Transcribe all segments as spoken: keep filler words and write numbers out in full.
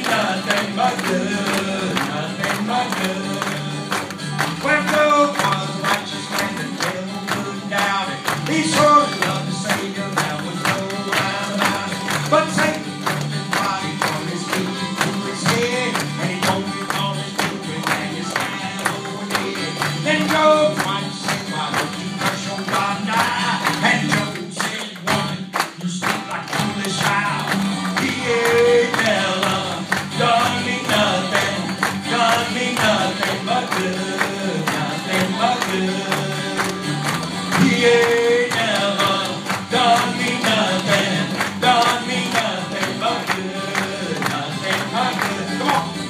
nothing but good, nothing but good. When Job was a righteous man, the devil couldn't doubt it. He sure loved the Savior, there was no doubt about it. But Satan took his body from his feet to his head, and he told him all his children and his cattle dead. Then Job tried to say, why don't you curse your God and die? And Job said, woman, you speak like a foolish child. He ain't never done me nothing, done me nothing but good, nothing but good. He ain't never done me nothing, done me nothing but good, nothing but good. Come on.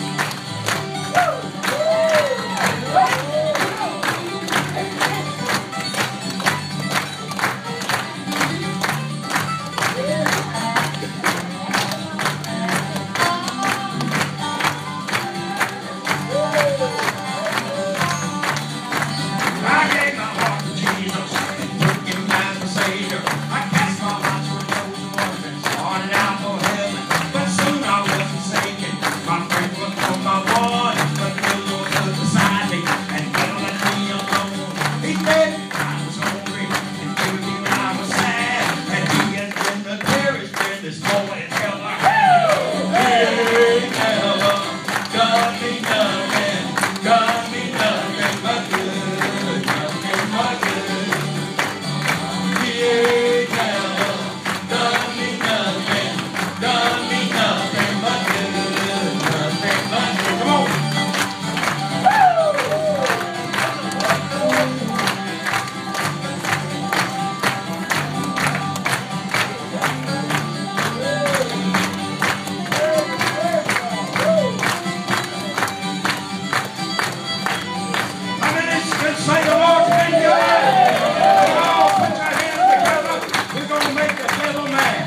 I gave my heart to Jesus, took him as my Savior. I cast my lots for those who wasn't started out for heaven, but soon I was forsaken. My friend was on my board, but the Lord was beside me and never let me alone. He fed me when I was hungry and gave me when I was sad, and He has been the dearest friend this whole ever had. He ain't never done me nothing, done me nothing but good, nothing but good. He ain't never done me nothing, done me nothing but good, nothing but good. Come on. How many can say the Lord's been good? Come on, put your hands together. We're going to make the devil mad.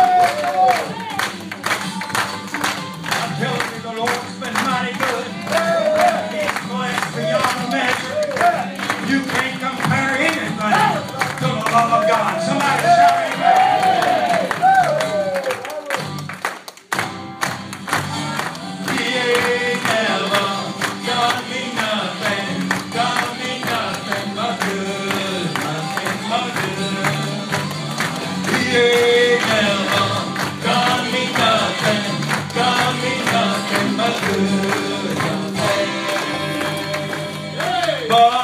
I'm telling you, the Lord's been mighty good. His grace beyond measure. You can't compare anything to the love of God. Somebody shout amen. He ain't never done me nothing, done me nothing but good, nothing but good. He ain't never done me nothing, done me nothing but good, nothing but